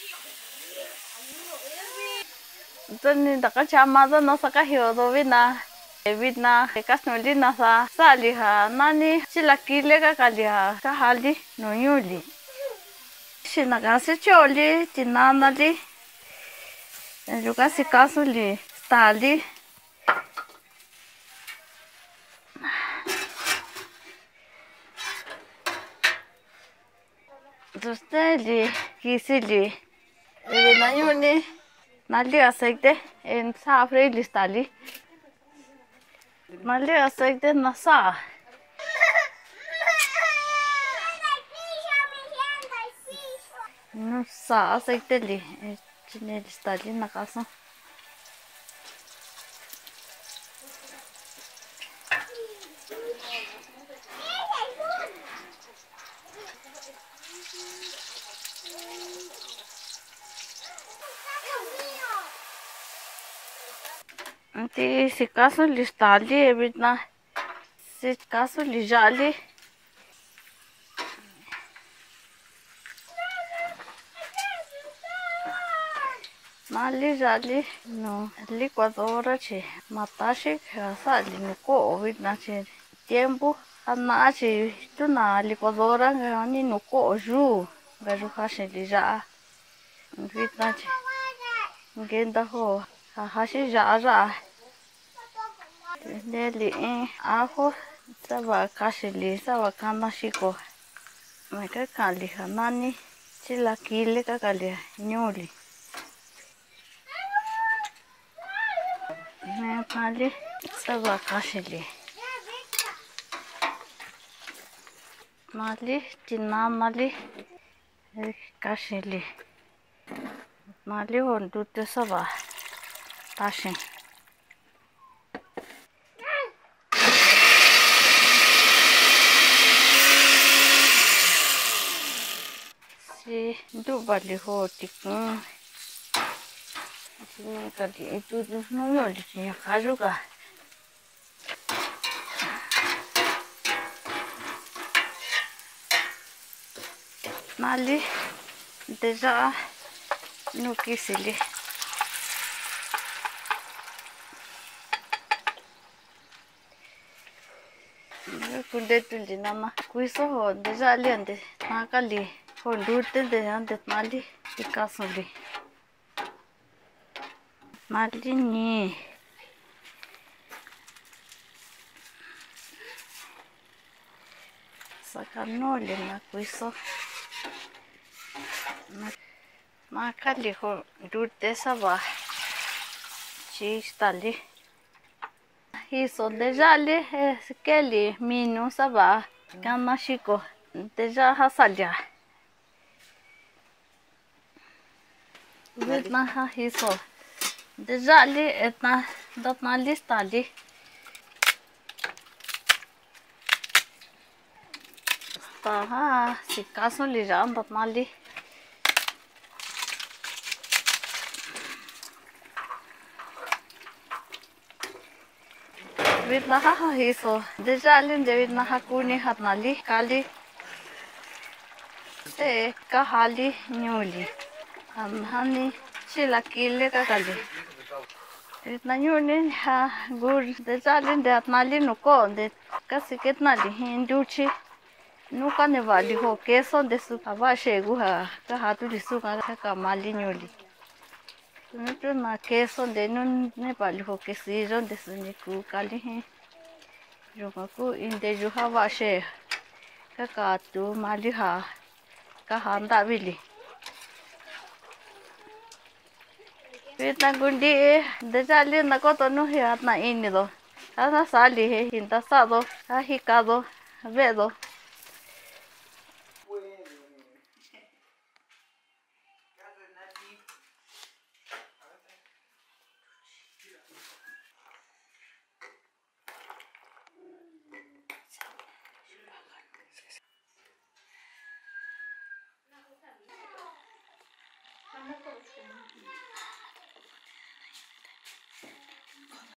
Tuni taka chama do no saka hio do vina kasnuli na sa li ha nani chila kile ka kali ha ka hali no yuli shina ka se choli tinana li luka si kaso li stali Dosteli kisili na yuli nali aceite en safre listali nali aceite na sa no sa aceite li chine listali na kaso Anti si caso li stali evitna si caso li jali Mali jali no licuadora che matashi sali no ko vitna che tiempo ana che tu na licuadora ngani no ko ju garu hashi li ja vitna che ngenda ho hashi ja Neli ajo saba kashili saba kana shiko meka kali hanani chila kile ka kali nyoli me kali saba kashili mali tina mali kashili mali hondute saba tashin Dubali ho tikun kali itu no yoli ya kajuga mali deja no kisili kunde tulli nama kuiso ho deja liande nakali Hondute de ande mali ikasuli mali ni sakanole na kuiso makali hondute saba chistali hizo deja li keli minu saba kana shiko deja hasalia Vitna ha hizo deja li etna datna listali taha si caso li jan datna li Vitna ha hizo deja li de vitna ha kuni hatna li kali te kahali nyuli hani chila kile ka kali itna nyuni ha gur de jali de atnali no ko de casi ketna li hinduchi nuka ne vali ho queso de su aba shegu ha ka hatu li su ka mali nyuli nuto na queso de nun ne vali ho quesillo de su ni ku kali he yo ku inde yo ha va she ka tu mali ha ka handa vili Vitna gundi deja li na koto no hiat na ini do. Ana sali he hinta sado, ha hikado, vedo.